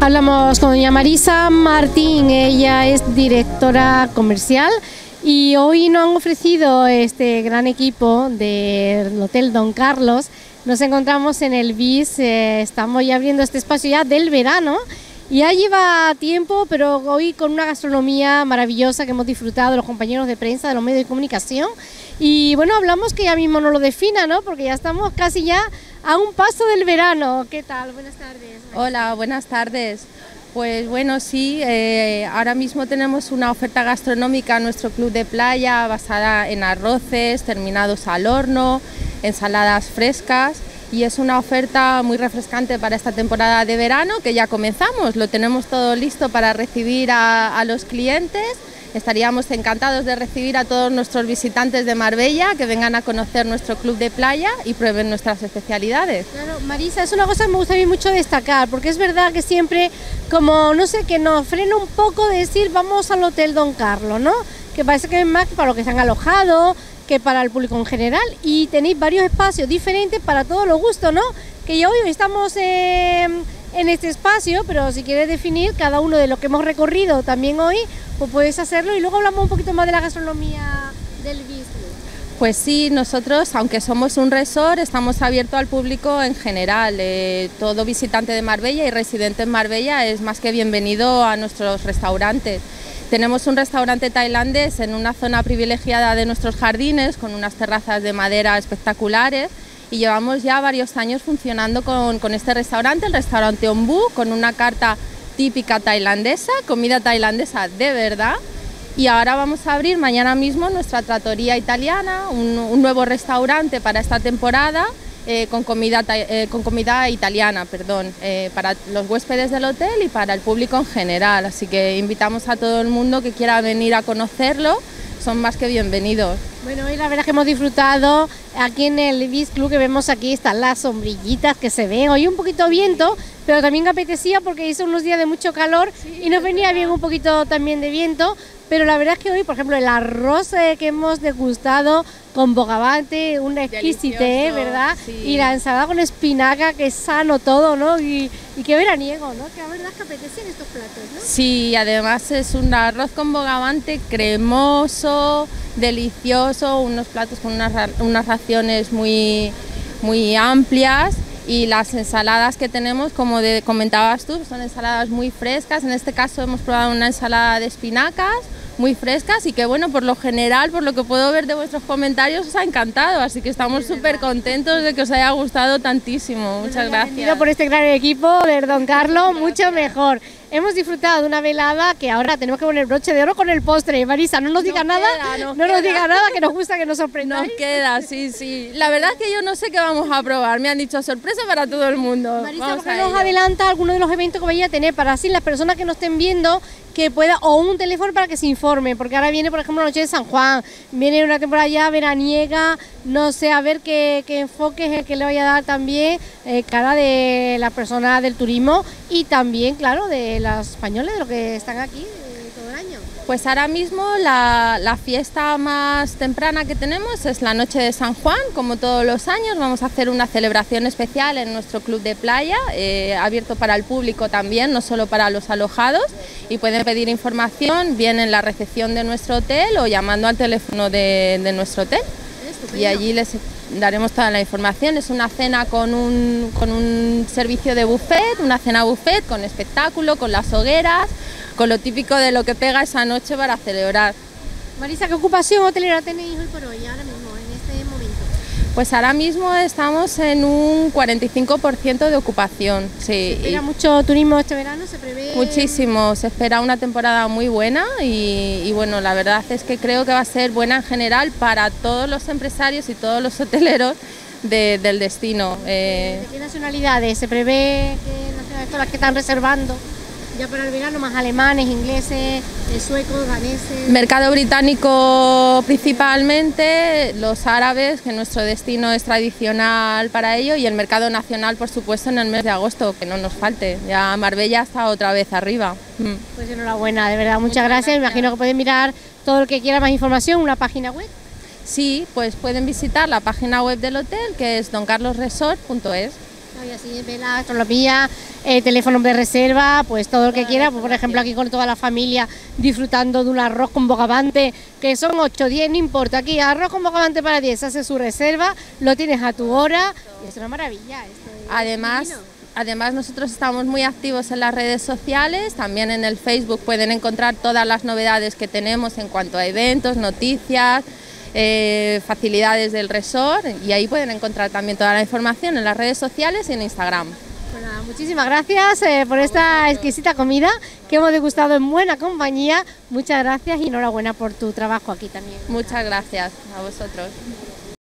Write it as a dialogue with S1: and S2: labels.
S1: Hablamos con doña Marisa Martín, ella es directora comercial y hoy nos han ofrecido este gran equipo del Hotel Don Carlos. Nos encontramos en el BIS, estamos ya abriendo este espacio ya del verano. Ya lleva tiempo, pero hoy con una gastronomía maravillosa que hemos disfrutado los compañeros de prensa, de los medios de comunicación. Y bueno, hablamos que ya mismo nos lo defina, ¿no? Porque ya estamos casi ya a un paso del verano. ¿Qué tal? Buenas tardes.
S2: Hola, buenas tardes. Pues bueno, sí, ahora mismo tenemos una oferta gastronómica en nuestro club de playa basada en arroces, terminados al horno, ensaladas frescas. Y es una oferta muy refrescante para esta temporada de verano que ya comenzamos. Lo tenemos todo listo para recibir a los clientes. Estaríamos encantados de recibir a todos nuestros visitantes de Marbella que vengan a conocer nuestro club de playa y prueben nuestras especialidades.
S1: Claro, Marisa, es una cosa que me gusta a mí mucho destacar, porque es verdad que siempre, como no sé, que nos frena un poco de decir vamos al Hotel Don Carlos, ¿no? Que parece que es más para los que se han alojado que para el público en general, y tenéis varios espacios diferentes para todos los gustos, ¿no? Que ya hoy estamos en este espacio, pero si quieres definir cada uno de lo que hemos recorrido también hoy, pues puedes hacerlo y luego hablamos un poquito más de la gastronomía del BIS.
S2: Pues sí, nosotros, aunque somos un resort, estamos abiertos al público en general. Todo visitante de Marbella y residente en Marbella es más que bienvenido a nuestros restaurantes. Tenemos un restaurante tailandés en una zona privilegiada de nuestros jardines, con unas terrazas de madera espectaculares, y llevamos ya varios años funcionando con este restaurante, el restaurante Ombú, con una carta típica tailandesa, comida tailandesa de verdad. Y ahora vamos a abrir mañana mismo nuestra trattoria italiana, un nuevo restaurante para esta temporada, con comida italiana, para los huéspedes del hotel y para el público en general. Así que invitamos a todo el mundo que quiera venir a conocerlo, son más que bienvenidos.
S1: Bueno, hoy la verdad es que hemos disfrutado aquí en el BIS Club, que vemos aquí están las sombrillitas que se ven, hoy un poquito viento, pero también apetecía porque hizo unos días de mucho calor, sí, y nos venía bien un poquito también de viento. Pero la verdad es que hoy, por ejemplo, el arroz que hemos degustado con bogavante, una exquisitez, ¿verdad? Sí. Y la ensalada con espinaca, que es sano todo, ¿no? Y qué veraniego, ¿no? Que la verdad es que apetecen estos platos, ¿no?
S2: Sí, además es un arroz con bogavante cremoso, delicioso, unos platos con unas raciones muy amplias. Y las ensaladas que tenemos, como comentabas tú, son ensaladas muy frescas. En este caso hemos probado una ensalada de espinacas muy frescas y que, bueno, por lo general, por lo que puedo ver de vuestros comentarios, os ha encantado. Así que estamos súper contentos de que os haya gustado tantísimo. Muchas gracias.
S1: Por este gran equipo de Don Carlos, mucho mejor. Hemos disfrutado de una velada que ahora tenemos que poner broche de oro con el postre. Marisa, no nos diga nada, que nos gusta que nos sorprendáis.
S2: Nos queda, sí. La verdad es que yo no sé qué vamos a probar. Me han dicho sorpresa para todo el mundo.
S1: Marisa, ¿por qué nos adelanta alguno de los eventos que vaya a tener para así las personas que nos estén viendo que pueda, o un teléfono para que se informen? Porque ahora viene, por ejemplo, la noche de San Juan, viene una temporada ya veraniega, no sé, a ver qué enfoque es el que le vaya a dar también cara de la persona del turismo y también, claro, de los españoles, de los que están aquí todo el año.
S2: Pues ahora mismo la fiesta más temprana que tenemos es la noche de San Juan. Como todos los años vamos a hacer una celebración especial en nuestro club de playa, abierto para el público también, no solo para los alojados, y pueden pedir información bien en la recepción de nuestro hotel o llamando al teléfono de nuestro hotel. Y allí les daremos toda la información. Es una cena con un servicio de buffet, una cena buffet con espectáculo, con las hogueras, con lo típico de lo que pega esa noche para celebrar.
S1: Marisa, ¿qué ocupación hotelera tenéis hoy por hoy, ahora mismo, en este momento?
S2: Pues ahora mismo estamos en un 45% de ocupación, sí.
S1: ¿Se espera mucho turismo este verano? ¿Se prevé?
S2: Muchísimo, se espera una temporada muy buena y bueno, la verdad es que creo que va a ser buena en general para todos los empresarios y todos los hoteleros del destino.
S1: ¿De qué nacionalidades? ¿Se prevé que nacionalidades son las que están reservando ya para el verano? Más alemanes, ingleses, suecos, daneses.
S2: Mercado británico principalmente, los árabes, que nuestro destino es tradicional para ello, y el mercado nacional, por supuesto, en el mes de agosto, que no nos falte. Ya Marbella está otra vez arriba.
S1: Pues enhorabuena, de verdad, muchas gracias. Me imagino que pueden mirar todo el que quiera más información, una página web.
S2: Sí, pues pueden visitar la página web del hotel, que es doncarlosresort.es.
S1: Y así vela, gastronomía, teléfonos de reserva, pues todo lo que quiera, pues, por ejemplo aquí con toda la familia disfrutando de un arroz con bogavante, que son 8, 10, no importa, aquí arroz con bogavante para 10, hace su reserva, lo tienes a tu hora y es una maravilla.
S2: Además nosotros estamos muy activos en las redes sociales, también en el Facebook pueden encontrar todas las novedades que tenemos en cuanto a eventos, noticias, facilidades del resort, y ahí pueden encontrar también toda la información en las redes sociales y en Instagram.
S1: Bueno, muchísimas gracias por esta exquisita comida que hemos degustado en buena compañía. Muchas gracias y enhorabuena por tu trabajo aquí también.
S2: Muchas gracias a vosotros.